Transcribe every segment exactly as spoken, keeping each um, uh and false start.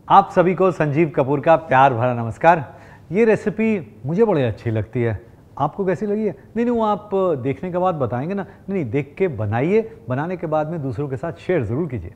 आप सभी को संजीव कपूर का प्यार भरा नमस्कार। ये रेसिपी मुझे बड़ी अच्छी लगती है, आपको कैसी लगी है? नहीं नहीं वो आप देखने के बाद बताएंगे ना। नहीं नहीं देख के बनाइए, बनाने के बाद में दूसरों के साथ शेयर ज़रूर कीजिए।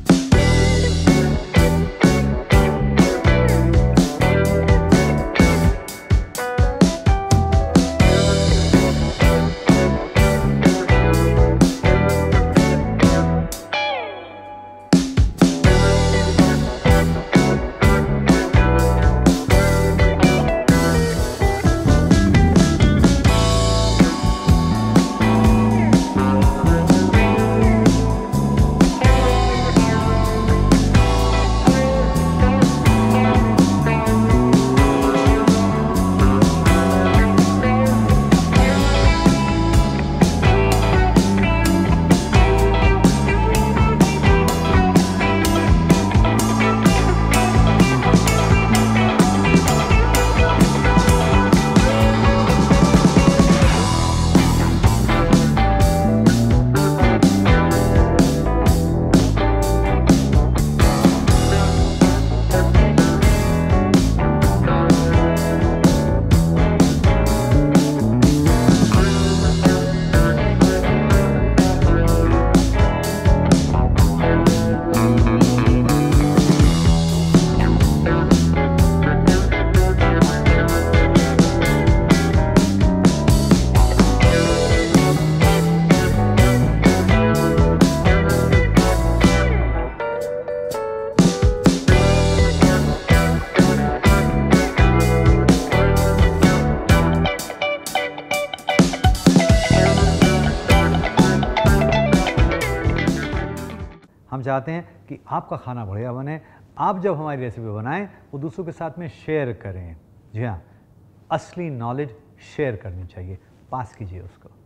हम चाहते हैं कि आपका खाना बढ़िया बने। आप जब हमारी रेसिपी बनाएं वो दूसरों के साथ में शेयर करें। जी हाँ, असली नॉलेज शेयर करनी चाहिए, पास कीजिए उसको।